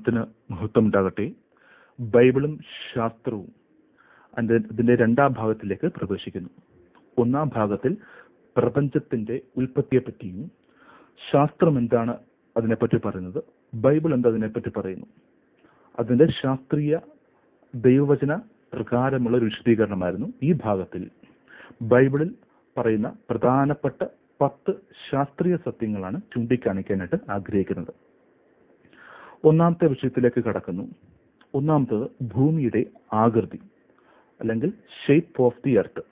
ത്തിന് മഹത്വം ഉണ്ടാകട്ടെ. ബൈബിളും ശാസ്ത്രവും ഇതിന്റെ രണ്ടാം ഭാഗത്തിലേക്ക് പ്രവേശിക്കുന്നു. ഒന്നാം ഭാഗത്തിൽ പ്രപഞ്ചത്തിന്റെ ഉൽപ്പത്തിയെപ്പറ്റിയും ശാസ്ത്രം എന്താണ് അതിനെപ്പറ്റി പറയുന്നത്, ബൈബിൾ എന്താ അതിനെപ്പറ്റി പറയുന്നു, അതിന്റെ ശാസ്ത്രീയ ദൈവവചന പ്രകാരമുള്ള ഒരു വിശദീകരണമായിരുന്നു. ഈ ഭാഗത്തിൽ ബൈബിളിൽ പറയുന്ന പ്രധാനപ്പെട്ട 10 ശാസ്ത്രീയ സത്യങ്ങളാണ് ചൂണ്ടിക്കാണിക്കാനായിട്ട് ആഗ്രഹിക്കുന്നത്. ഒന്നാമത്തെ വിഷയത്തിലേക്ക് കടക്കുന്നു. ഒന്നാമത്തത് ഭൂമിയുടെ ആകൃതി അല്ലെങ്കിൽ ഷേപ്പ് ഓഫ് ദി എർത്ത്.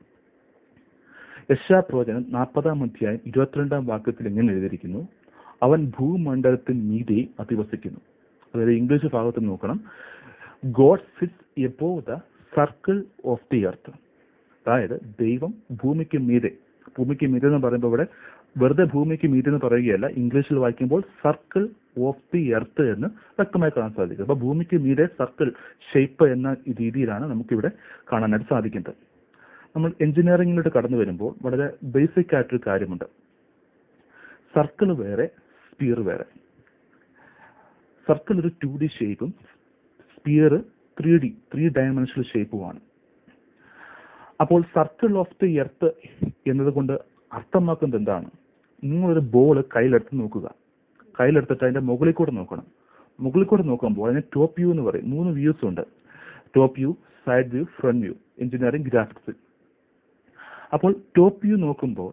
യെശയ്യാപ്രവചനം 40-ാം അധ്യായം 22-ാം വാക്യത്തിൽ ഇങ്ങനെ എഴുതിയിരിക്കുന്നു: അവൻ ഭൂമണ്ഡലത്തിന് മീതെ അധിവസിക്കുന്നു. അതായത് ഇംഗ്ലീഷ് ഭാഗത്ത് നോക്കണം, God sits above the circle of the earth. അതായത് ദൈവം ഭൂമിക്ക് മീതെ എന്ന് പറയുമ്പോൾ ഇവിടെ വെറുതെ ഭൂമിക്ക് മീതെ എന്ന് പറയുകയല്ല, ഇംഗ്ലീഷിൽ വായിക്കുമ്പോൾ സർക്കിൾ ഓഫ് ദി എർത്ത് എന്ന് വ്യക്തമായി കാണാൻ സാധിക്കും. അപ്പൊ ഭൂമിക്ക് മീതെ സർക്കിൾ ഷേപ്പ് എന്ന രീതിയിലാണ് നമുക്കിവിടെ കാണാനായിട്ട് സാധിക്കുന്നത്. നമ്മൾ എഞ്ചിനീയറിംഗിലോട്ട് കടന്നു വരുമ്പോൾ വളരെ ബേസിക് ആയിട്ടൊരു കാര്യമുണ്ട്. സർക്കിൾ വേറെ, സ്പിയർ വേറെ. സർക്കിൾ ഒരു 2D ഷേപ്പും സ്പിയർ 3 ഡയമെൻഷണൽ ഷേപ്പുമാണ്. അപ്പോൾ സർക്കിൾ ഓഫ് ദി എർത്ത് എന്നതുകൊണ്ട് അർത്ഥമാക്കുന്നത് എന്താണ്? നിങ്ങളൊരു ബോൾ കയ്യിലെടുത്ത് നോക്കുക. കയ്യിലെടുത്തിട്ട് അതിന്റെ മുകളിൽ കൂടെ നോക്കണം. മുകളിൽ കൂടെ നോക്കുമ്പോൾ അതിന് ടോപ്പ് വ്യൂ എന്ന് പറയും. 3 വ്യൂസ് ഉണ്ട്: top view, side view, front view, engineering ഗ്രാഫിക്സിൽ. അപ്പോൾ ടോപ്പ് വ്യൂ നോക്കുമ്പോൾ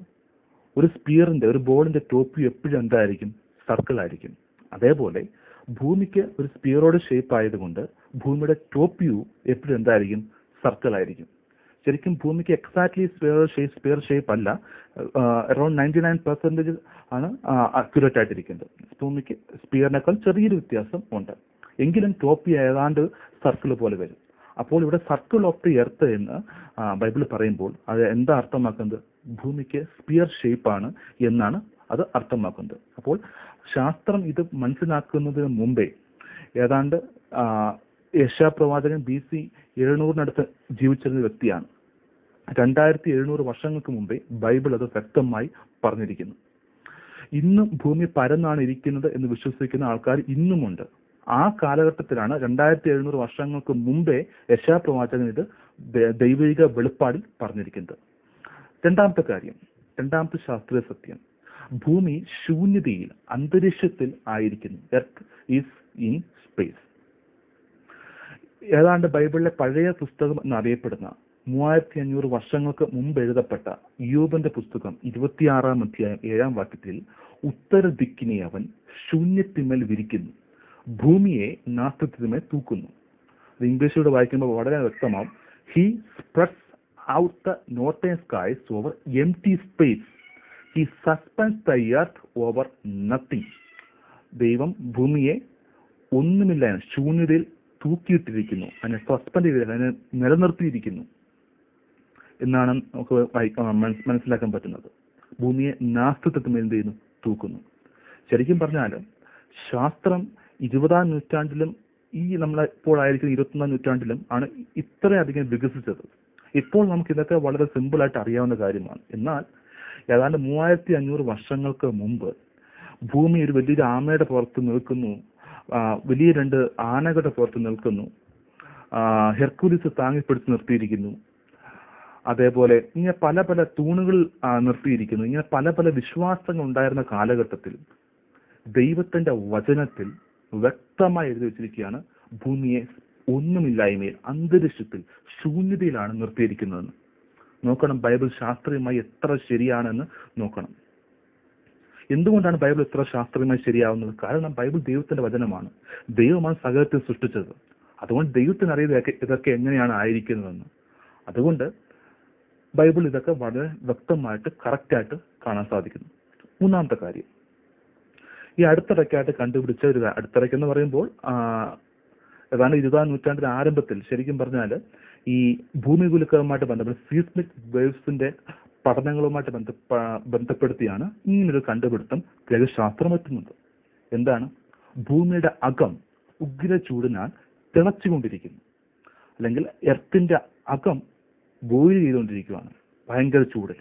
ഒരു ബോളിന്റെ ടോപ്പ് വ്യൂ എപ്പോഴും എന്തായിരിക്കും? സർക്കിൾ ആയിരിക്കും. അതേപോലെ ഭൂമിക്ക് ഒരു സ്പിയറോട് ഷേപ്പ് ആയതുകൊണ്ട് ഭൂമിയുടെ ടോപ്പ് വ്യൂ എപ്പോഴും എന്തായിരിക്കും? സർക്കിൾ ആയിരിക്കും. ശരിക്കും ഭൂമിക്ക് എക്സാക്ട്ലി സ്പിയർ ഷേപ്പ് അല്ല, അറൌണ്ട് 99% ആണ് അക്യുറേറ്റ് ആയിട്ടിരിക്കുന്നത്. ഭൂമിക്ക് സ്പിയറിനേക്കാൾ ചെറിയൊരു വ്യത്യാസം ഉണ്ട്. എങ്കിലും ടോപ്പ് വ്യൂ ഏതാണ്ട് സർക്കിൾ പോലെ വരും. അപ്പോൾ ഇവിടെ സർക്കിൾ ഓഫ് ദി എർത്ത് എന്ന് ബൈബിൾ പറയുമ്പോൾ അത് എന്താ അർത്ഥമാക്കുന്നത്? ഭൂമിക്ക് സ്പിയർ ഷേപ്പാണ് എന്നാണ് അത് അർത്ഥമാക്കുന്നത്. അപ്പോൾ ശാസ്ത്രം ഇത് മനസ്സിലാക്കുന്നതിന് മുമ്പേ ഏതാണ്ട് യെശയ്യാപ്രവാചകൻ BC 700-നടുത്ത് ജീവിച്ചിരുന്ന വ്യക്തിയാണ്. 2700 വർഷങ്ങൾക്ക് മുമ്പേ ബൈബിൾ അത് വ്യക്തമായി പറഞ്ഞിരിക്കുന്നു. ഇന്നും ഭൂമി പരന്നാണ് ഇരിക്കുന്നത് എന്ന് വിശ്വസിക്കുന്ന ആൾക്കാർ ഇന്നുമുണ്ട്. ആ കാലഘട്ടത്തിലാണ് 2700 വർഷങ്ങൾക്ക് മുമ്പേ യെശയ്യാപ്രവാചകൻ ഇത് ദൈവിക വെളിപ്പാടിൽ പറഞ്ഞിരിക്കുന്നത്. രണ്ടാമത്തെ ശാസ്ത്രീയ സത്യം, ഭൂമി ശൂന്യതയിൽ, അന്തരീക്ഷത്തിൽ ആയിരിക്കുന്നു. Earth is in space. ഏതാണ്ട് ബൈബിളിലെ പഴയ പുസ്തകം എന്നറിയപ്പെടുന്ന 3500 വർഷങ്ങൾക്ക് മുമ്പ് എഴുതപ്പെട്ട ഇയ്യോബിന്റെ പുസ്തകം 26-ാം അധ്യായം 7-ാം വാക്യത്തിൽ ഉത്തര ദിക്കിനെ അവൻ ശൂന്യത്തിന്മേൽ വിരിക്കുന്നു, ഭൂമിയെ നാസ്തിത്വത്തിന്മേൽ തൂക്കുന്നു. ഇംഗ്ലീഷിലൂടെ വായിക്കുമ്പോൾ വളരെ വ്യക്തമാവും: he spreads out the northern skies over empty space, he suspends the earth over nothing. ദൈവം ഭൂമിയെ ഒന്നുമില്ല ശൂന്യതയിൽ തൂക്കിയിട്ടിരിക്കുന്നു, അതിനെ സസ്പെൻഡ് ചെയ്ത്, അതിനെ നിലനിർത്തിയിരിക്കുന്നു എന്നാണ് നമുക്ക് മനസ്സിലാക്കാൻ പറ്റുന്നത്. ഭൂമിയെ നാസ്തിത്വത്തിന് എന്ത് ചെയ്യുന്നു? തൂക്കുന്നു. ശരിക്കും പറഞ്ഞാൽ ശാസ്ത്രം 20-ാം നൂറ്റാണ്ടിലും നമ്മളെപ്പോൾ ആയിരിക്കും 21-ാം നൂറ്റാണ്ടിലും ആണ് ഇത്രയധികം വികസിച്ചത്. ഇപ്പോൾ നമുക്ക് ഇതൊക്കെ വളരെ സിമ്പിളായിട്ട് അറിയാവുന്ന കാര്യമാണ്. എന്നാൽ ഏതാണ്ട് 3500 വർഷങ്ങൾക്ക് മുമ്പ് ഭൂമി ഒരു വലിയൊരു ആമയുടെ പുറത്ത് നിൽക്കുന്നു, വലിയ 2 ആനകളുടെ പുറത്ത് നിൽക്കുന്നു, ഹെർക്കുലിസ് താങ്ങിപ്പിടിച്ച് നിർത്തിയിരിക്കുന്നു, അതേപോലെ ഇങ്ങനെ പല പല തൂണുകൾ നിർത്തിയിരിക്കുന്നു. ഇങ്ങനെ പല പല വിശ്വാസങ്ങൾ ഉണ്ടായിരുന്ന കാലഘട്ടത്തിൽ ദൈവത്തിന്റെ വചനത്തിൽ വ്യക്തമായി എഴുതി വെച്ചിരിക്കുകയാണ് ഭൂമിയെ ഒന്നുമില്ലായ്മയിൽ, അന്തരീക്ഷത്തിൽ, ശൂന്യതയിലാണ് നിർത്തിയിരിക്കുന്നതെന്ന്. നോക്കണം ബൈബിൾ ശാസ്ത്രീയമായി എത്ര ശരിയാണെന്ന് നോക്കണം. എന്തുകൊണ്ടാണ് ബൈബിൾ ഇത്ര ശാസ്ത്രീയമായി ശരിയാവുന്നത്? കാരണം ബൈബിൾ ദൈവത്തിന്റെ വചനമാണ്. ദൈവമാണ് സകലത്തെ സൃഷ്ടിച്ചത്. അതുകൊണ്ട് ദൈവത്തിന് അറിയാം ഇതൊക്കെ എങ്ങനെയാണ് ആയിരിക്കുന്നതെന്ന്. അതുകൊണ്ട് ബൈബിൾ ഇതൊക്കെ വളരെ വ്യക്തമായിട്ട് കറക്റ്റായിട്ട് കാണാൻ സാധിക്കുന്നു. മൂന്നാമത്തെ കാര്യം, ഈ അടുത്തിടയ്ക്കായിട്ട് കണ്ടുപിടിച്ച ഒരു അടുത്തിടയ്ക്കെന്ന് പറയുമ്പോൾ ഏതാണ്ട് 20-ാം നൂറ്റാണ്ടിന്റെ ആരംഭത്തിൽ ശരിക്കും പറഞ്ഞാൽ ഈ ഭൂമികുലുക്കവുമായിട്ട് ബന്ധപ്പെട്ട സീസ്മിക് വേവ്സിന്റെ പഠനങ്ങളുമായിട്ട് ബന്ധപ്പെടുത്തിയാണ് ഇങ്ങനൊരു കണ്ടുപിടുത്തം ഗ്രഹശാസ്ത്രം എത്തുന്നത്. എന്താണ്? ഭൂമിയുടെ അകം ഉഗ്ര ചൂടിനാൽ തിളച്ചുകൊണ്ടിരിക്കുന്നു, അല്ലെങ്കിൽ എർത്തിന്റെ അകം ബോയിൽ ചെയ്തുകൊണ്ടിരിക്കുകയാണ് ഭയങ്കര ചൂടിൽ.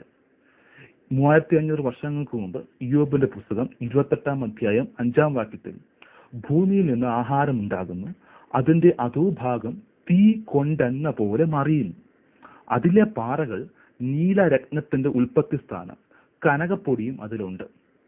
3500 വർഷങ്ങൾക്ക് മുമ്പ് ഇയ്യോബിന്റെ പുസ്തകം 28-ാം അധ്യായം 5-ാം വാക്യത്തിൽ ഭൂമിയിൽ നിന്ന് ആഹാരം ഉണ്ടാകുന്നു, അതിന്റെ അധോഭാഗം തീ കൊണ്ടെന്ന പോലെ മറിയുന്നു. അതിലെ പാറകൾ നീലരത്നത്തിന്റെ ഉൽപ്പത്തി സ്ഥാനം, കനകപ്പൊടിയും അതിലുണ്ട്.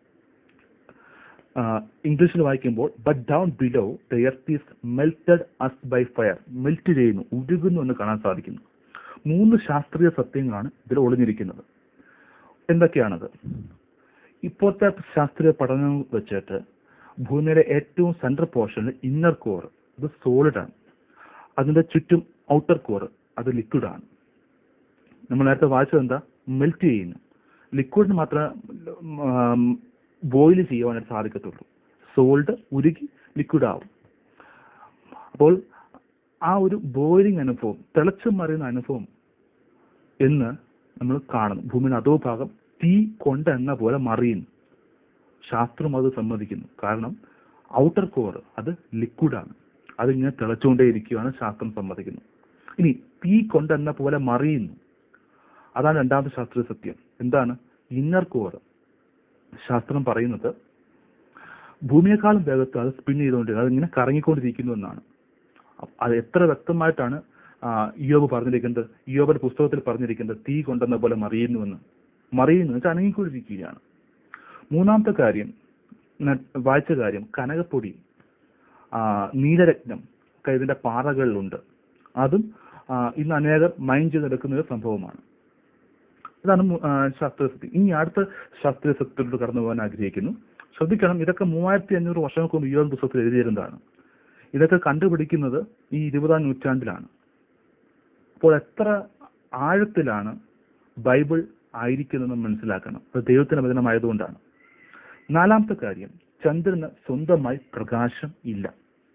ഇംഗ്ലീഷിൽ വായിക്കുമ്പോൾ but down below the earth is melted as by fire, melt ചെയ്യുന്നു, ഉരുകുന്നു എന്ന് കാണാൻ സാധിക്കുന്നു. 3 ശാസ്ത്രീയ സത്യങ്ങളാണ് ഇതിൽ ഒളിഞ്ഞിരിക്കുന്നത്. എന്തൊക്കെയാണത്? ഇപ്പോഴത്തെ ശാസ്ത്രീയ പഠനം വെച്ചിട്ട് ഭൂമിയുടെ ഏറ്റവും സെൻട്രൽ പോർഷനിൽ ഇന്നർ കോർ ഇത് സോളിഡാണ്, അതിന്റെ ചുറ്റും ഔട്ടർ കോർ അത് ലിക്വിഡാണ്. നമ്മൾ നേരത്തെ വായിച്ചത് എന്താ? മെൽറ്റ് ചെയ്യുന്നു. ലിക്വിഡിന് മാത്രമേ ബോയിൽ ചെയ്യുവാനായിട്ട് സാധിക്കത്തുള്ളൂ. സോൾഡ് ഉരുകി ലിക്വിഡ് ആവും. അപ്പോൾ ആ ഒരു ബോയിലിംഗ് അനുഭവം, തിളച്ചു മറിയുന്ന അനുഭവം എന്ന് നമ്മൾ കാണുന്നു. ഭൂമിയുടെ അധോഭാഗം തീ കൊണ്ടെന്ന പോലെ മറിയുന്നു. ശാസ്ത്രം അത് സമ്മതിക്കുന്നു. കാരണം ഔട്ടർ കോർ അത് ലിക്വിഡാണ്, അതിങ്ങനെ തിളച്ചുകൊണ്ടേയിരിക്കുകയാണ്, ശാസ്ത്രം സമ്മതിക്കുന്നു. ഇനി തീ കൊണ്ടെന്ന പോലെ മറിയുന്നു, അതാണ് രണ്ടാമത്തെ ശാസ്ത്രീയ സത്യം. എന്താണ്? Inner core. ശാസ്ത്രം പറയുന്നത് ഭൂമിയെക്കാളും വേഗത്തിൽ അത് സ്പിൻ ചെയ്തുകൊണ്ടിരിക്കുന്നത്, അതിങ്ങനെ കറങ്ങിക്കൊണ്ടിരിക്കുന്നു എന്നാണ്. അത് എത്ര വ്യക്തമായിട്ടാണ് ഇയ്യോബ് പറഞ്ഞിരിക്കുന്നത്, ഇയ്യോബിന്റെ പുസ്തകത്തിൽ പറഞ്ഞിരിക്കുന്നത് തീ കൊണ്ടെന്ന പോലെ മറിയുന്നുവെന്ന്. മറിയുന്നു വെച്ചാൽ അനങ്ങിക്കൊണ്ടിരിക്കുകയാണ്. മൂന്നാമത്തെ കാര്യം, വായിച്ച കാര്യം, കനകപ്പൊടി, നീലരത്നം ഒക്കെ ഇതിന്റെ പാറകളിലുണ്ട്. അതും ഇന്ന് അനേകർ മൈൻഡ് ചെയ്തെടുക്കുന്ന ഒരു സംഭവമാണ്. ഇതാണ് ശാസ്ത്രീയ സത്യം. ഇനി അടുത്ത ശാസ്ത്രീയ സത്യത്തിലോട്ട് കടന്നു പോകാൻ ആഗ്രഹിക്കുന്നു. ശ്രദ്ധിക്കണം, ഇതൊക്കെ 3500 വർഷങ്ങൾക്ക് മുമ്പ് ഇയ്യോബ് പുസ്തകത്തിൽ എഴുതിയിരുന്നതാണ്. ഇതൊക്കെ കണ്ടുപിടിക്കുന്നത് ഈ 20-ാം നൂറ്റാണ്ടിലാണ്. അപ്പോൾ എത്ര ആഴത്തിലാണ് ബൈബിൾ ആയിരിക്കുന്നതെന്ന് മനസ്സിലാക്കണം. അത് ദൈവത്തിന്റെ വചനമായതുകൊണ്ടാണ്. നാലാമത്തെ കാര്യം, ചന്ദ്രന് സ്വന്തമായി പ്രകാശം ഇല്ല.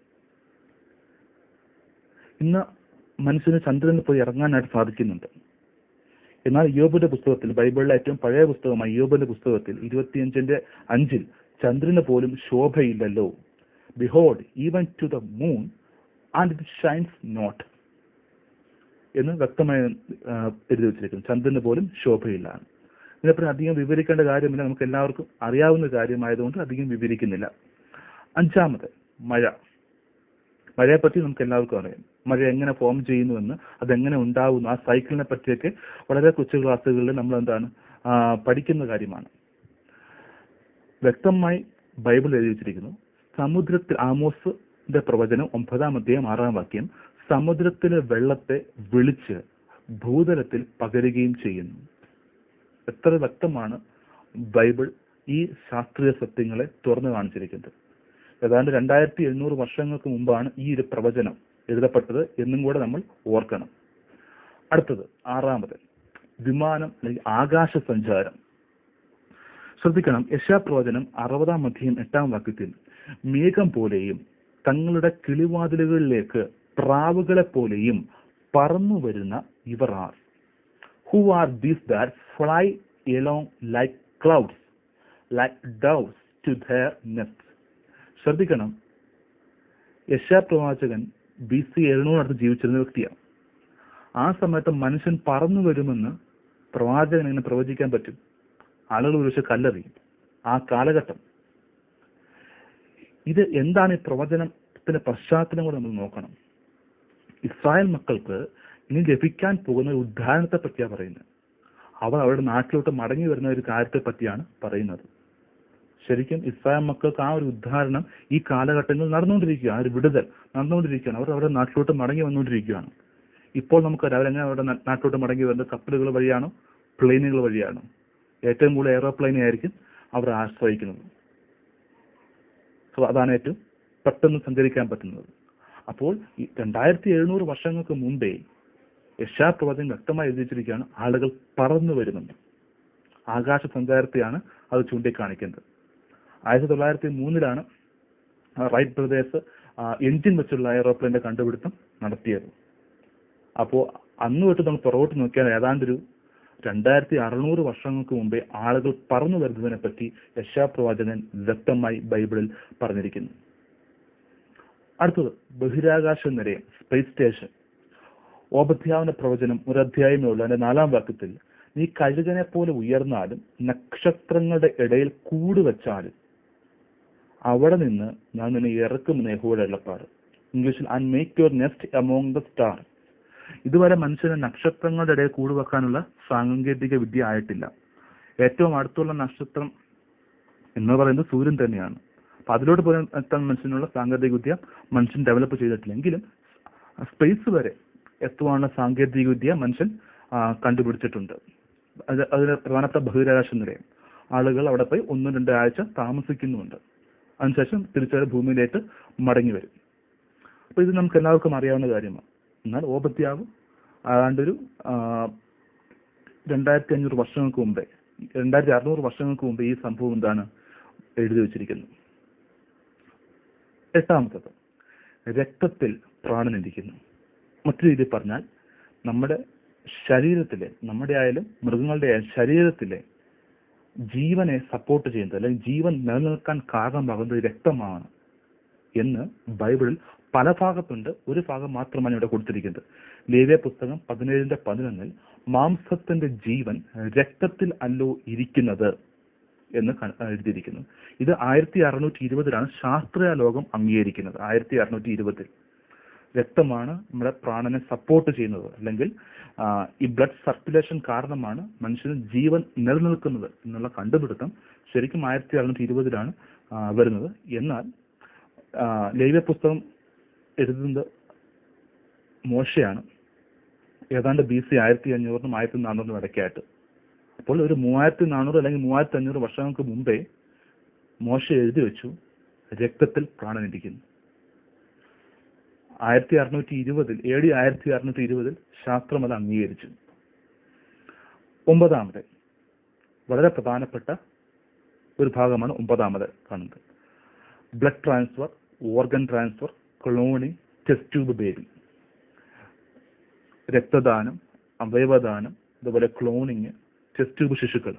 ഇന്ന് മനുഷ്യന് ചന്ദ്രനിൽ പോയി ഇറങ്ങാനായിട്ട് സാധിക്കുന്നുണ്ട്. എന്നാൽ ഇയ്യോബിന്റെ പുസ്തകത്തിൽ, ബൈബിളിലെ ഏറ്റവും പഴയ പുസ്തകമായ ഇയ്യോബിന്റെ പുസ്തകത്തിൽ 25:5 ചന്ദ്രന് പോലും ശോഭയില്ലല്ലോ. Behold even to the moon and it shines not എന്ന് വ്യക്തമായി എഴുതി വെച്ചിരിക്കുന്നു. ചന്ദ്രന് പോലും ശോഭയില്ല. ഇതിനെപ്പറ്റി അധികം വിവരിക്കേണ്ട കാര്യമില്ല, നമുക്ക് എല്ലാവർക്കും അറിയാവുന്ന കാര്യമായതുകൊണ്ട് അധികം വിവരിക്കുന്നില്ല. അഞ്ചാമത്, മഴ. മഴയെപ്പറ്റി നമുക്ക് എല്ലാവർക്കും അറിയാം. മഴ എങ്ങനെ ഫോം ചെയ്യുന്നുവെന്ന്, അതെങ്ങനെ ഉണ്ടാവുന്നു, ആ സൈക്കിളിനെ പറ്റിയൊക്കെ വളരെ കൊച്ചു ക്ലാസ്സുകളിൽ നമ്മൾ എന്താണ് പഠിക്കുന്ന കാര്യമാണ്. വ്യക്തമായി ബൈബിൾ എഴുതി വെച്ചിരിക്കുന്നു. സമുദ്രത്തിൽ, ആമോസിന്റെ പ്രവചനം 9-ാം അധ്യായം 6-ാം വാക്യം, സമുദ്രത്തിലെ വെള്ളത്തെ വിളിച്ച് ഭൂതലത്തിൽ പകരുകയും ചെയ്യുന്നു. എത്ര വ്യക്തമാണ് ബൈബിൾ ഈ ശാസ്ത്രീയ സത്യങ്ങളെ തുറന്നു കാണിച്ചിരിക്കുന്നത്. ഏതാണ്ട് 2700 വർഷങ്ങൾക്ക് മുമ്പാണ് ഈ ഒരു പ്രവചനം എഴുതപ്പെട്ടത് എന്നും കൂടെ നമ്മൾ ഓർക്കണം. അടുത്തത്, ആറാമത്, വിമാനം അല്ലെങ്കിൽ ആകാശ സഞ്ചാരം. ശ്രദ്ധിക്കണം, യെശയ്യാപ്രവചനം 60-ാം അധ്യായം 8-ാം വാക്യത്തിൽ, മേഘം പോലെയും തങ്ങളുടെ കിളിവാതിലുകളിലേക്ക് പ്രാവുകളെ പോലെയും പറന്നു വരുന്ന ഇവർ ആർ? Who are these that fly along like clouds like doves to their nest? ശ്രദ്ധിക്കണം, യെശയ്യാപ്രവാചകൻ BC 700 ജീവിച്ചിരുന്ന വ്യക്തിയാണ്. ആ സമയത്ത് മനുഷ്യൻ പറന്നു വരുമെന്ന് പ്രവാചകൻ എങ്ങനെ പ്രവചിക്കാൻ പറ്റും? ആളുകൾ ഒരുപക്ഷെ കല്ലെറിയും. ആ കാലഘട്ടം ഇത് എന്താണ്? ഈ പ്രവചനത്തിന്റെ പശ്ചാത്തലം കൂടെ നമ്മൾ നോക്കണം. ഇസ്രായേൽ മക്കൾക്ക് ഇനി ലഭിക്കാൻ പോകുന്ന ഒരു ഉദ്ധാരണത്തെ പറ്റിയാണ് പറയുന്നത്. അവർ അവരുടെ നാട്ടിലോട്ട് മടങ്ങി വരുന്ന ഒരു കാര്യത്തെ പറ്റിയാണ് പറയുന്നത്. ശരിക്കും ഇസ്രായേൽ മക്കൾക്ക് ആ ഒരു ഉദ്ധാരണം ഈ കാലഘട്ടങ്ങളിൽ നടന്നുകൊണ്ടിരിക്കുകയാണ്. ആ ഒരു വിടുതൽ നടന്നുകൊണ്ടിരിക്കുകയാണ്. അവർ അവരുടെ നാട്ടിലോട്ട് മടങ്ങി വന്നുകൊണ്ടിരിക്കുകയാണ്. ഇപ്പോൾ നമുക്കറിയാം അവരെങ്ങനെ അവരുടെ നാട്ടിലോട്ട് മടങ്ങി വരുന്നത്? കപ്പലുകൾ വഴിയാണോ, പ്ലെയിനുകൾ വഴിയാണോ? ഏറ്റവും കൂടുതൽ എയറോപ്ലെയിനെ ആയിരിക്കും അവർ ആശ്രയിക്കുന്നത്. സോ അതാണ് ഏറ്റവും പെട്ടെന്ന് സഞ്ചരിക്കാൻ പറ്റുന്നത്. അപ്പോൾ 2700 വർഷങ്ങൾക്ക് മുമ്പേ യെശയ്യാപ്രവചനം വ്യക്തമായി എഴുതിച്ചിരിക്കുകയാണ്, ആളുകൾ പറന്നു വരുന്നുണ്ട്. ആകാശ സഞ്ചാരത്തെയാണ് അത് ചൂണ്ടിക്കാണിക്കുന്നത്. 1903 റൈറ്റ് ബ്രദേഴ്സ് എഞ്ചിൻ വെച്ചുള്ള എയറോപ്ലെയിന്റെ കണ്ടുപിടുത്തം നടത്തിയത്. അപ്പോൾ അന്ന് തൊട്ട് നമ്മൾ പുറകോട്ട് നോക്കിയാൽ ഏതാണ്ടൊരു 2600 വർഷങ്ങൾക്ക് മുമ്പേ ആളുകൾ പറന്നു വരുന്നതിനെ പറ്റി യെശയ്യാപ്രവാചകൻ വ്യക്തമായി ബൈബിളിൽ പറഞ്ഞിരിക്കുന്നു. അടുത്തത്, ബഹിരാകാശ നിലയം, സ്പേസ് സ്റ്റേഷൻ. ഓബദ്യാവിന്റെ പ്രവചനം 1 അധ്യായമേ ഉള്ളൂ. അതിന്റെ 4-ാം വാക്യത്തിൽ, നീ കഴുകനെ പോലെ ഉയർന്നാലും നക്ഷത്രങ്ങളുടെ ഇടയിൽ കൂടുവച്ചാലും. അവിടെ നിന്ന് ഞാൻ നിന്നെ ഇറക്കുമെന്ന് യഹോവയുടെ അരുളപ്പാട്. ഇംഗ്ലീഷിൽ and make your nest among the stars. ഇതുവരെ മനുഷ്യന് നക്ഷത്രങ്ങളുടെ ഇടയിൽ കൂടുവെക്കാനുള്ള സാങ്കേതിക വിദ്യ ആയിട്ടില്ല. ഏറ്റവും അടുത്തുള്ള നക്ഷത്രം എന്ന് പറയുന്നത് സൂര്യൻ തന്നെയാണ്. അപ്പൊ അതിലോട്ട് പോലും എത്താൻ മനുഷ്യനുള്ള സാങ്കേതിക വിദ്യ മനുഷ്യൻ ഡെവലപ്പ് ചെയ്തിട്ടില്ല. എങ്കിലും സ്പേസ് വരെ എത്തുവാനുള്ള സാങ്കേതിക വിദ്യ മനുഷ്യൻ കണ്ടുപിടിച്ചിട്ടുണ്ട്. അതിന് പ്രധാനപ്പെട്ട ബഹിരാകാശ നിലയം. ആളുകൾ അവിടെ പോയി 1-2 ആഴ്ച താമസിക്കുന്നുമുണ്ട്. അതിനുശേഷം തിരിച്ചു ഭൂമിയിലേക്ക് മടങ്ങി വരും. അപ്പൊ ഇത് നമുക്ക് എല്ലാവർക്കും അറിയാവുന്ന കാര്യമാണ്. എന്നാൽ ഓപത്യാവ് ആണ്ടൊരു 2500 വർഷങ്ങൾക്ക് മുമ്പേ, 2600 വർഷങ്ങൾക്ക് മുമ്പേ ഈ സംഭവം എന്താണ് എഴുതി വച്ചിരിക്കുന്നു. 8-ാമത്തത്, രക്തത്തിൽ പ്രാണനിരിക്കുന്നു. മറ്റു രീതിയിൽ പറഞ്ഞാൽ നമ്മുടെ ശരീരത്തിലെ, നമ്മുടെ ആയാലും മൃഗങ്ങളുടെ ആയാലും ശരീരത്തിലെ ജീവനെ സപ്പോർട്ട് ചെയ്യുന്നത് അല്ലെങ്കിൽ ജീവൻ നിലനിൽക്കാൻ കാരണമാകുന്നത് രക്തമാണ് എന്ന് ബൈബിളിൽ പല ഭാഗത്തുണ്ട്. ഒരു ഭാഗം മാത്രമാണ് ഇവിടെ കൊടുത്തിരിക്കുന്നത്. ലേവ്യ പുസ്തകം 17:11 മാംസത്തിന്റെ ജീവൻ രക്തത്തിൽ അല്ലോ ഇരിക്കുന്നത് എന്ന് എഴുതിയിരിക്കുന്നു. ഇത് 1620 ശാസ്ത്രീയ ലോകം അംഗീകരിക്കുന്നത്. 1620 രക്തമാണ് നമ്മുടെ പ്രാണനെ സപ്പോർട്ട് ചെയ്യുന്നത്, അല്ലെങ്കിൽ ഈ ബ്ലഡ് സർക്കുലേഷൻ കാരണമാണ് മനുഷ്യന് ജീവൻ നിലനിൽക്കുന്നത് എന്നുള്ള കണ്ടുപിടുത്തം ശരിക്കും 1620 വരുന്നത്. എന്നാൽ ലേവ്യ പുസ്തകം എഴുതുന്നത് മോശയാണ്, ഏതാണ്ട് BC 1500-നും 1400-നും ഇടയ്ക്കായിട്ട്. അപ്പോൾ ഒരു 3400 അല്ലെങ്കിൽ 3500 വർഷങ്ങൾക്ക് മുമ്പേ മോശ എഴുതി വെച്ചു രക്തത്തിൽ പ്രാണനിരിക്കുന്നു. 1620 AD 1620 ശാസ്ത്രം അത് അംഗീകരിച്ചു. 9-ാമത് വളരെ പ്രധാനപ്പെട്ട ഒരു ഭാഗമാണ് 9-ാമത് കാണുന്നത്. Blood transfer, organ transfer, cloning, test tube baby. രക്തദാനം, അവയവദാനം, അതുപോലെ ക്ലോണിങ്, ടെസ്റ്റ് ട്യൂബ് ശിശുക്കൾ.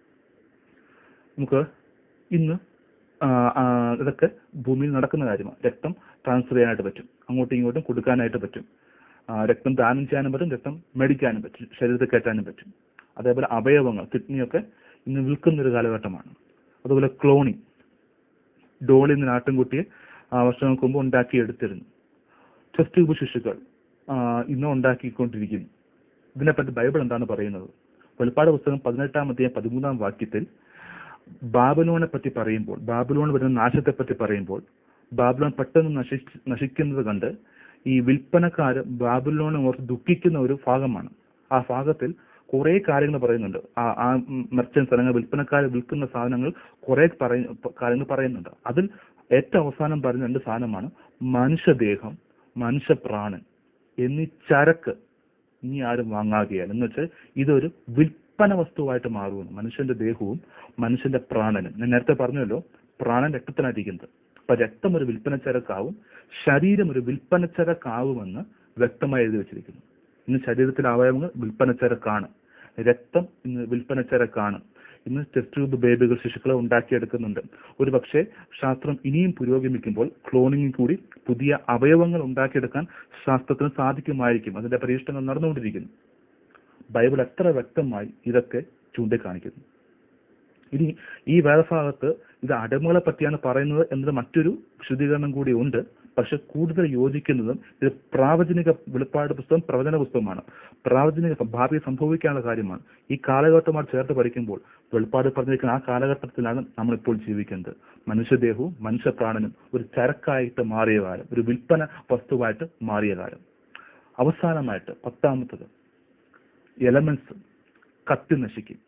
നമുക്ക് ഇന്ന് ഇതൊക്കെ ഭൂമിയിൽ നടക്കുന്ന കാര്യമാണ്. രക്തം ട്രാൻസ്ഫർ ചെയ്യാനായിട്ട് പറ്റും, അങ്ങോട്ടും ഇങ്ങോട്ടും കൊടുക്കാനായിട്ട് പറ്റും, രക്തം ദാനം ചെയ്യാനും പറ്റും, രക്തം മേടിക്കാനും പറ്റും, ശരീരത്തിൽ കയറ്റാനും പറ്റും. അതേപോലെ അവയവങ്ങൾ, കിഡ്നിയൊക്കെ ഇന്ന് വിൽക്കുന്നൊരു കാലഘട്ടമാണ്. അതുപോലെ ക്ലോണിങ്, ഡോളിൽ നിന്ന് ആട്ടിൻകുട്ടിയെ വർഷങ്ങൾക്ക് മുമ്പ് ഉണ്ടാക്കിയെടുത്തിരുന്നു. ടെസ്റ്റ് ട്യൂബ് ശിശുക്കൾ ഇന്ന് ഉണ്ടാക്കിക്കൊണ്ടിരിക്കുന്നു. ഇതിനെപ്പറ്റി ബൈബിൾ എന്താണ് പറയുന്നത്? വെളിപ്പാട് പുസ്തകം 18-ാം 13-ാം വാക്യത്തിൽ ബാബിലോണെ പറ്റി പറയുമ്പോൾ, ബാബിലോൺ വരുന്ന നാശത്തെ പറ്റി പറയുമ്പോൾ, ബാബിലോൺ പെട്ടെന്ന് നശിക്കുന്നത് കണ്ട് ഈ വിൽപ്പനക്കാര് ബാബിലോണെ ഓർത്ത് ദുഃഖിക്കുന്ന ഒരു ഭാഗമാണ്. ആ ഭാഗത്തിൽ കുറെ കാര്യങ്ങൾ പറയുന്നുണ്ട്. ആ മെർച്ചൻസ് അല്ലെങ്കിൽ വിൽപ്പനക്കാർ വിൽക്കുന്ന സാധനങ്ങൾ കുറെ കാര്യങ്ങൾ പറയുന്നുണ്ട്. അതിൽ ഏറ്റവും അവസാനം പറയുന്ന 2 സാധനമാണ് മനുഷ്യദേഹം, മനുഷ്യപ്രാണൻ എന്നീ ചരക്ക് ഇനി ആരും വാങ്ങാകുകയാണ്. എന്ന് വെച്ചാൽ ഇതൊരു വിൽപ്പന വസ്തുവായിട്ട് മാറുമെന്ന്. മനുഷ്യന്റെ ദേഹവും മനുഷ്യന്റെ പ്രാണനും. ഞാൻ നേരത്തെ പറഞ്ഞല്ലോ, പ്രാണൻ രക്തത്തിനായിരിക്കുന്നത്. അപ്പൊ രക്തം ഒരു വിൽപ്പനച്ചരക്കാവും, ശരീരം ഒരു വിൽപ്പനച്ചരക്കാവുമെന്ന് വ്യക്തമായി എഴുതി വെച്ചിരിക്കുന്നു. ഇന്ന് ശരീരത്തിലെ അവയവങ്ങൾ വിൽപ്പനച്ചരക്കാണ്, രക്തം ഇന്ന് വിൽപ്പനച്ചരക്കാണ്. ഇന്ന് ടെസ്റ്റ് ട്യൂബ് ബേബികൾ, ശിശുക്കളെ ഉണ്ടാക്കിയെടുക്കുന്നുണ്ട്. ഒരു പക്ഷേ ശാസ്ത്രം ഇനിയും പുരോഗമിക്കുമ്പോൾ ക്ലോണിംഗ് കൂടി പുതിയ അവയവങ്ങൾ ഉണ്ടാക്കിയെടുക്കാൻ ശാസ്ത്രത്തിന് സാധിക്കുമായിരിക്കും. അതിന്റെ പരീക്ഷണങ്ങൾ നടന്നുകൊണ്ടിരിക്കുന്നു. ബൈബിൾ എത്ര വ്യക്തമായി ഇതൊക്കെ ചൂണ്ടിക്കാണിക്കുന്നു. ഇനി ഈ വേദഭാഗത്ത് ഇത് അടിമകളെ പറ്റിയാണ് പറയുന്നത് എന്നത് മറ്റൊരു വിശദീകരണം കൂടി ഉണ്ട്. പക്ഷെ കൂടുതൽ യോജിക്കുന്നതും ഇത് പ്രാവചനിക വെളിപ്പാട് പുസ്തകം പ്രവചന പുസ്തകമാണ്. പ്രാവചനിക ഭാവി സംഭവിക്കാനുള്ള കാര്യമാണ്. ഈ കാലഘട്ടമായി ചേർത്ത് പഠിക്കുമ്പോൾ വെളിപ്പാട് പറഞ്ഞിരിക്കുന്ന ആ കാലഘട്ടത്തിലാണ് നമ്മളിപ്പോൾ ജീവിക്കുന്നത്. മനുഷ്യദേഹവും മനുഷ്യപ്രാണനും ഒരു ചരക്കായിട്ട് മാറിയ കാലം, ഒരു വിൽപ്പന വസ്തുവായിട്ട് മാറിയ കാലം. അവസാനമായിട്ട് 10-ാമത്തത്, എലമെന്റ്സ് കത്തി നശിക്കും.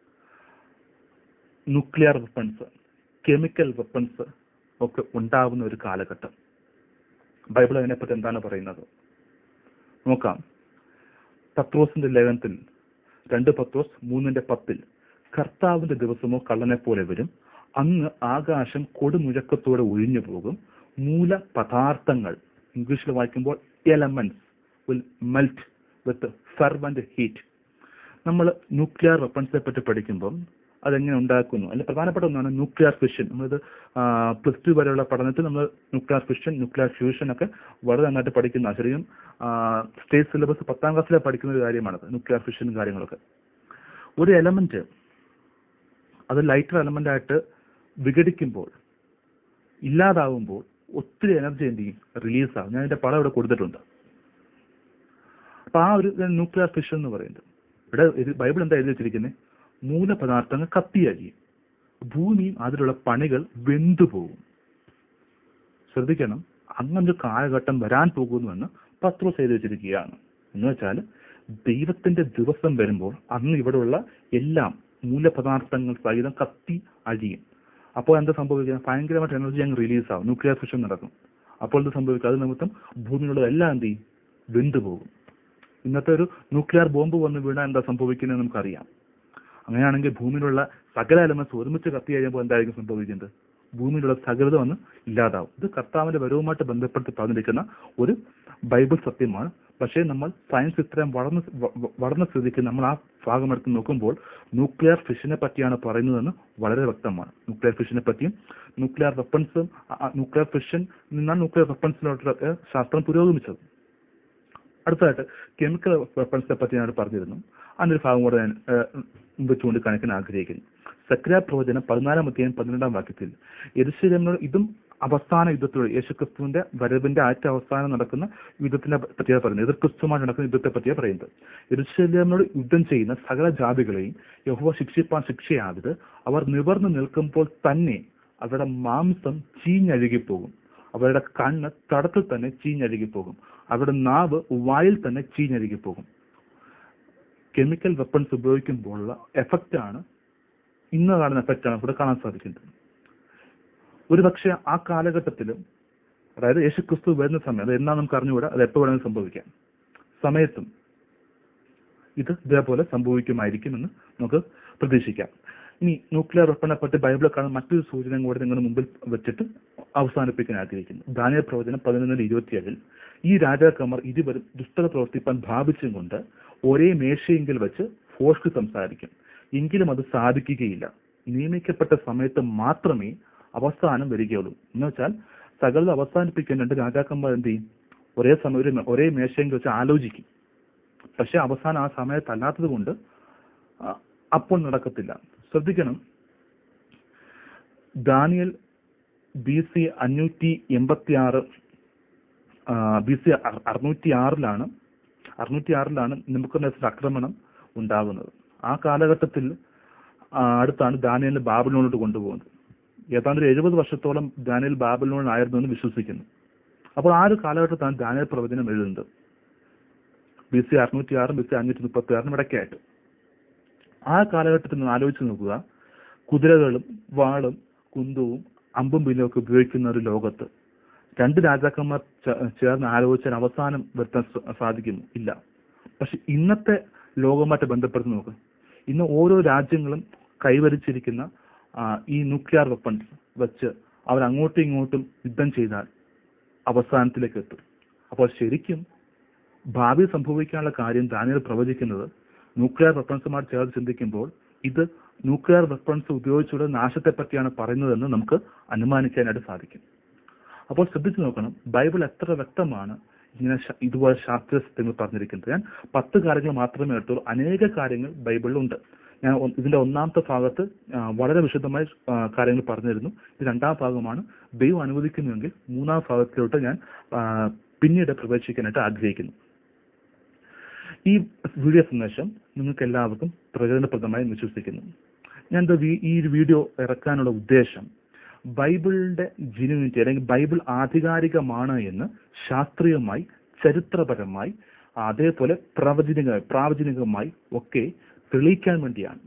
ന്യൂക്ലിയർ വെപ്പൺസ്, കെമിക്കൽ വെപ്പൺസ് ഒക്കെ ഉണ്ടാവുന്ന ഒരു കാലഘട്ടം. ബൈബിൾ അതിനെപ്പറ്റി എന്താണ് പറയുന്നത് നോക്കാം. പത്രോസിന്റെ ലേഖനത്തിൽ 2 പത്രോസ് 3:10 കർത്താവിന്റെ ദിവസമോ കള്ളനെ പോലെ വരും, അന്ന് ആകാശം കൊടുമുഴക്കത്തോടെ ഒഴിഞ്ഞു പോകും, മൂല പദാർത്ഥങ്ങൾ, ഇംഗ്ലീഷിൽ വായിക്കുമ്പോൾ elements will melt with fervent heat. നമ്മൾ ന്യൂക്ലിയർ വെപ്പൺസിനെ പറ്റി പഠിക്കുമ്പം അതെങ്ങനെ ഉണ്ടാക്കുന്നു, അതിൽ പ്രധാനപ്പെട്ട ഒന്നാണ് ന്യൂക്ലിയർ ഫിഷൻ. നമ്മളിത് +2 വരെയുള്ള പഠനത്തിൽ നമ്മൾ ന്യൂക്ലിയർ ഫിഷൻ, ന്യൂക്ലിയർ ഫ്യൂഷൻ ഒക്കെ വളരെ നന്നായിട്ട് പഠിക്കുന്ന, ശരിക്കും സ്റ്റേറ്റ് സിലബസ് 10-ാം ക്ലാസ്സിലെ പഠിക്കുന്ന ഒരു കാര്യമാണത്, ന്യൂക്ലിയർ ഫിഷൻ കാര്യങ്ങളൊക്കെ. ഒരു എലമെന്റ് അത് ലൈറ്റർ എലമെന്റ് ആയിട്ട് വിഘടിക്കുമ്പോൾ ഇല്ലാതാവുമ്പോൾ ഒത്തിരി എനർജി എന്ത് ചെയ്യും? റിലീസാകും. ഞാൻ ഇതിന്റെ പടം ഇവിടെ കൊടുത്തിട്ടുണ്ട്. അപ്പൊ ആ ഒരു ന്യൂക്ലിയർ ഫിഷൻ എന്ന് പറയുന്നത് ഇവിടെ ബൈബിൾ എന്താ എഴുതി വെച്ചിരിക്കുന്നത്? മൂലപദാർത്ഥങ്ങൾ കത്തിയഴിയും, ഭൂമിയും അതിലുള്ള പണികൾ വെന്തുപോകും. ശ്രദ്ധിക്കണം, അങ്ങനൊരു കാലഘട്ടം വരാൻ പോകുന്നുവെന്ന് പത്രോസ് എഴുതി വെച്ചിരിക്കുകയാണ്. എന്ന് വെച്ചാൽ ദൈവത്തിന്റെ ദിവസം വരുമ്പോൾ അന്ന് ഇവിടെയുള്ള എല്ലാം മൂലപദാർത്ഥങ്ങൾ സഹിതം കത്തി അഴിയും. അപ്പോൾ എന്താ സംഭവിക്കുക? ഭയങ്കരമായിട്ട് എനർജി അങ്ങ് റിലീസ് ആവും, ന്യൂക്ലിയർ ഫിഷൻ നടക്കും. അപ്പോൾ എന്ത് സംഭവിക്കുക? അത് നിമിത്തം ഭൂമിയിലുള്ള എല്ലാം എന്ത് ചെയ്യും? വെന്തുപോകും. ഇന്നത്തെ ഒരു ന്യൂക്ലിയർ ബോംബ് വന്ന് വീണാൽ എന്താ സംഭവിക്കുന്നത് നമുക്കറിയാം. അങ്ങനെയാണെങ്കിൽ ഭൂമിയിലുള്ള സകല എലമെന്റ്സ് ഒരുമിച്ച് കത്തി കഴിയുമ്പോൾ എന്തായിരിക്കും സംഭവിക്കുന്നത്? ഭൂമിയിലുള്ള സകലത വന്ന് ഇല്ലാതാവും. ഇത് കർത്താവിന്റെ വരവുമായിട്ട് ബന്ധപ്പെടുത്തി പറഞ്ഞിരിക്കുന്ന ഒരു ബൈബിൾ സത്യമാണ്. പക്ഷേ നമ്മൾ സയൻസ് ഇത്രയും വളർന്ന സ്ഥിതിക്ക് നമ്മൾ ആ ഭാഗമെടുത്ത് നോക്കുമ്പോൾ ന്യൂക്ലിയർ ഫിഷനെ പറ്റിയാണ് പറയുന്നതെന്ന് വളരെ വ്യക്തമാണ്. ന്യൂക്ലിയർ ഫിഷനെ പറ്റിയും ന്യൂക്ലിയർ വെപ്പൺസും ന്യൂക്ലിയർ ഫിഷൻ നിന്നാണ് ന്യൂക്ലിയർ വെപ്പൺസിലോട്ട് ശാസ്ത്രം പുരോഗമിച്ചത്. അടുത്തതായിട്ട് കെമിക്കൽ വെപ്പൺസിനെ പറ്റി ഞാൻ പറഞ്ഞിരുന്നു. അതിന്റെ ഒരു ഭാഗം കൂടെ ഞാൻ മുമ്പ് ചൂണ്ടിക്കാണിക്കാൻ ആഗ്രഹിക്കുന്നു. സക്രിയ പ്രവചനം 14-12 യെരൂശലേമിനോട് ഇതും അവസാന യുദ്ധത്തിലൂടെ യേശുക്രിസ്തുവിന്റെ വരവിന്റെ അവസാനം നടക്കുന്ന യുദ്ധത്തിനെ പറ്റിയാണ് പറയുന്നത്. എതിർക്രിസ്തുമായി നടക്കുന്ന യുദ്ധത്തെ പറ്റിയാണ് പറയുന്നത്. യെരൂശലേമിനോട് യുദ്ധം ചെയ്യുന്ന സകല ജാതികളെയും യഹോവ ശിക്ഷയാകരുത്. അവർ നിവർന്നു നിൽക്കുമ്പോൾ തന്നെ അവരുടെ മാംസം ചീഞ്ഞഴുകിപ്പോകും. അവരുടെ കണ്ണ് തടത്തിൽ തന്നെ ചീഞ്ഞഴുകിപ്പോകും. അവരുടെ നാവ് വായിൽ തന്നെ ചീഞ്ഞഴുകിപ്പോകും. കെമിക്കൽ വെപ്പൺസ് ഉപയോഗിക്കുമ്പോഴുള്ള എഫക്റ്റാണ് ഇന്ന് കാണുന്ന എഫക്റ്റാണ് ഇവിടെ കാണാൻ സാധിക്കുന്നത്. ഒരുപക്ഷെ ആ കാലഘട്ടത്തിലും, അതായത് യേശുക്രിസ്തു വരുന്ന സമയം, അത് എന്നാ നമുക്ക് അറിഞ്ഞുകൂടാ, അത് എപ്പോൾ വേണമെങ്കിലും സംഭവിക്കാം, സമയത്തും ഇത് ഇതേപോലെ സംഭവിക്കുമായിരിക്കുമെന്ന് നമുക്ക് പ്രതീക്ഷിക്കാം. ഇനി ന്യൂക്ലിയർ വെപ്പണെ പറ്റി ബൈബിളിൽ കാണുന്ന മറ്റൊരു സൂചന കൂടെ നിങ്ങളുടെ മുമ്പിൽ വെച്ചിട്ട് അവസാനിപ്പിക്കാൻ ആഗ്രഹിക്കുന്നു. ദാനിയേൽ പ്രവചനം 11:27 ഈ രാജാക്കന്മാർ ഇരുവരും ദുഷ്ടത പ്രവർത്തിപ്പാൻ ഭാവിച്ചും കൊണ്ട് ഒരേ മേശയെങ്കിൽ വെച്ച് ഭോഷ്ക് സംസാരിക്കും, എങ്കിലും അത് സാധിക്കുകയില്ല. നിയമിക്കപ്പെട്ട സമയത്ത് മാത്രമേ അവസാനം വരികയുള്ളൂ. എന്ന് വെച്ചാൽ സകലത അവസാനിപ്പിക്കാൻ രണ്ട് രാജാക്കന്മാർ എന്ത് ചെയ്യും? ഒരേ സമയം ഒരേ മേശയെങ്കിൽ വെച്ച് ആലോചിക്കും. പക്ഷെ അവസാനം ആ സമയത്തല്ലാത്തത് കൊണ്ട് അപ്പോൾ നടക്കത്തില്ല. ശ്രദ്ധിക്കണം, ദാനിയേൽ BC 586 BC 606 നെബൂഖദ്നേസർ ആക്രമണം ഉണ്ടാകുന്നത്. ആ കാലഘട്ടത്തിൽ അടുത്താണ് ദാനിയേലിനെ ബാബിലോണിലോട്ട് കൊണ്ടുപോകുന്നത്. ഏതാണ്ട് 70 വർഷത്തോളം ദാനിയേൽ ബാബിലോണിലായിരുന്നു എന്ന് വിശ്വസിക്കുന്നു. അപ്പോൾ ആ ഒരു കാലഘട്ടത്താണ് ദാനിയേൽ പ്രവചനം എഴുതുന്നത്. BC 606 BC 536 ഇടയ്ക്കായിട്ട്. ആ കാലഘട്ടത്തിൽ നിന്ന് ആലോചിച്ച് നോക്കുക, കുതിരകളും വാളും കുന്തവും അമ്പും വില്ലും ഒക്കെ ഉപയോഗിക്കുന്ന ഒരു ലോകത്ത് രണ്ട് രാജാക്കന്മാർ ചേർന്ന് ആലോചിച്ചാൽ അവസാനം വരുത്താൻ സാധിക്കുമോ? ഇല്ല. പക്ഷെ ഇന്നത്തെ ലോകവുമായിട്ട് ബന്ധപ്പെടുത്തി നോക്കുക, ഇന്ന് ഓരോ രാജ്യങ്ങളും കൈവരിച്ചിരിക്കുന്ന ഈ ന്യൂക്ലിയർ വെപ്പൺസ് വെച്ച് അവർ അങ്ങോട്ടും ഇങ്ങോട്ടും യുദ്ധം ചെയ്താൽ അവസാനത്തിലേക്ക് എത്തും. അപ്പോൾ ശരിക്കും ഭാവി സംഭവിക്കാനുള്ള കാര്യം ദാനിയേൽ പ്രവചിക്കുന്നത് ന്യൂക്ലിയർ വെപ്പൺസുമായിട്ട് ചേർത്ത് ചിന്തിക്കുമ്പോൾ ഇത് ന്യൂക്ലിയർ വെപ്പൺസ് ഉപയോഗിച്ചുള്ള നാശത്തെ പറ്റിയാണ് പറയുന്നതെന്ന് നമുക്ക് അനുമാനിക്കാനായിട്ട് സാധിക്കും. അപ്പോൾ ശ്രദ്ധിച്ചു നോക്കണം, ബൈബിൾ എത്ര വ്യക്തമാണ് ഇങ്ങനെ ഇതുപോലെ ശാസ്ത്രീയ സത്യങ്ങൾ പറഞ്ഞിരിക്കുന്നത്. ഞാൻ 10 കാര്യങ്ങൾ മാത്രമേ എടുത്തുള്ളൂ. അനേക കാര്യങ്ങൾ ബൈബിളിലുണ്ട്. ഞാൻ ഇതിന്റെ ഒന്നാമത്തെ ഭാഗത്ത് വളരെ വിശദമായ കാര്യങ്ങൾ പറഞ്ഞിരുന്നു. ഇത് രണ്ടാം ഭാഗമാണ്. ദൈവം അനുവദിക്കുന്നുവെങ്കിൽ മൂന്നാം ഭാഗത്തിലോട്ട് ഞാൻ പിന്നീട് പ്രവേശിക്കാനായിട്ട് ആഗ്രഹിക്കുന്നു. ഈ വീഡിയോ സന്ദേശം നിങ്ങൾക്ക് എല്ലാവർക്കും പ്രയോജനപ്രദമായി വിശ്വസിക്കുന്നു. ഞാൻ ഈ വീഡിയോ ഇറക്കാനുള്ള ഉദ്ദേശം ബൈബിളിന്റെ ജെന്യൂനിറ്റി അല്ലെങ്കിൽ ബൈബിൾ ആധികാരികമാണ് എന്ന് ശാസ്ത്രീയമായി, ചരിത്രപരമായി, അതേപോലെ പ്രാവചനികമായി ഒക്കെ തെളിയിക്കാൻ വേണ്ടിയാണ്.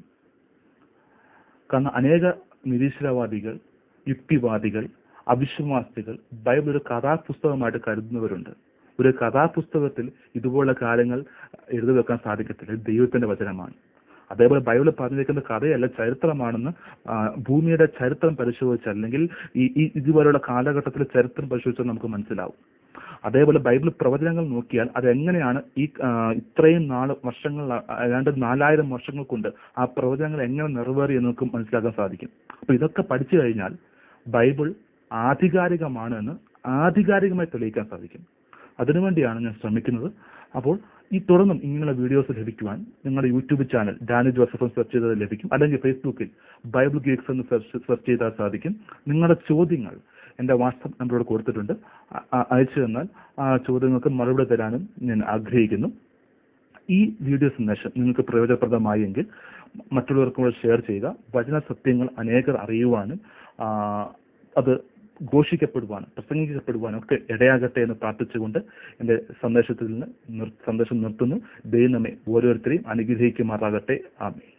കാരണം അനേക നിരീശ്വരവാദികൾ, യുക്തിവാദികൾ, അവിശ്വാസികൾ ബൈബിൾ ഒരു കഥാപുസ്തകമായിട്ട് കരുതുന്നവരുണ്ട്. ഒരു കഥാപുസ്തകത്തിൽ ഇതുപോലുള്ള കാര്യങ്ങൾ എഴുതി വെക്കാൻ സാധിക്കത്തില്ല. ദൈവത്തിന്റെ വചനമാണ്. അതേപോലെ ബൈബിളിൽ പറഞ്ഞിരിക്കുന്ന കഥയല്ല, ചരിത്രമാണെന്ന് ഭൂമിയുടെ ചരിത്രം പരിശോധിച്ചാൽ, അല്ലെങ്കിൽ ഈ ഇതുപോലെയുള്ള കാലഘട്ടത്തിലെ ചരിത്രം പരിശോധിച്ചാൽ നമുക്ക് മനസ്സിലാവും. അതേപോലെ ബൈബിൾ പ്രവചനങ്ങൾ നോക്കിയാൽ അതെങ്ങനെയാണ് ഇത്രയും വർഷങ്ങൾ, ഏതാണ്ട് 4000 വർഷങ്ങൾ കൊണ്ട് ആ പ്രവചനങ്ങൾ എങ്ങനെ നിറവേറി എന്ന് നമുക്ക് മനസ്സിലാക്കാൻ സാധിക്കും. അപ്പൊ ഇതൊക്കെ പഠിച്ചു കഴിഞ്ഞാൽ ബൈബിൾ ആധികാരികമാണ് എന്ന് ആധികാരികമായി തെളിയിക്കാൻ സാധിക്കും. അതിനുവേണ്ടിയാണ് ഞാൻ ശ്രമിക്കുന്നത്. അപ്പോൾ ഈ തുടർന്നും ഇങ്ങനെയുള്ള വീഡിയോസ് ലഭിക്കുവാൻ നിങ്ങളുടെ YouTube channel Danny Joseph search ചെയ്താൽ ലഭിക്കും. അല്ലെങ്കിൽ ഫേസ്ബുക്കിൽ ബൈബിൾ ഗീക്സ് എന്ന് സെർച്ച് ചെയ്താൽ സാധിക്കും. നിങ്ങളുടെ ചോദ്യങ്ങൾ എൻ്റെ വാട്സപ്പ് നമ്പറോട് കൊടുത്തിട്ടുണ്ട്. അയച്ചു തന്നാൽ ആ ചോദ്യങ്ങൾക്ക് മറുപടി തരാനും ഞാൻ ആഗ്രഹിക്കുന്നു. ഈ വീഡിയോ സന്ദേശം നിങ്ങൾക്ക് പ്രയോജനപ്രദമായി എങ്കിൽ മറ്റുള്ളവർക്കും കൂടെ ഷെയർ ചെയ്യുക. വചന സത്യങ്ങൾ അനേകർ അറിയുവാനും അത് ഘോഷിക്കപ്പെടുവാനും പ്രസംഗിക്കപ്പെടുവാനും ഒക്കെ ഇടയാകട്ടെ എന്ന് പ്രാർത്ഥിച്ചുകൊണ്ട് എൻ്റെ സന്ദേശം നിർത്തുന്നു. ദൈവം നമ്മെ ഓരോരുത്തരെയും അനുഗ്രഹിക്കുമാറാകട്ടെ. ആമേൻ.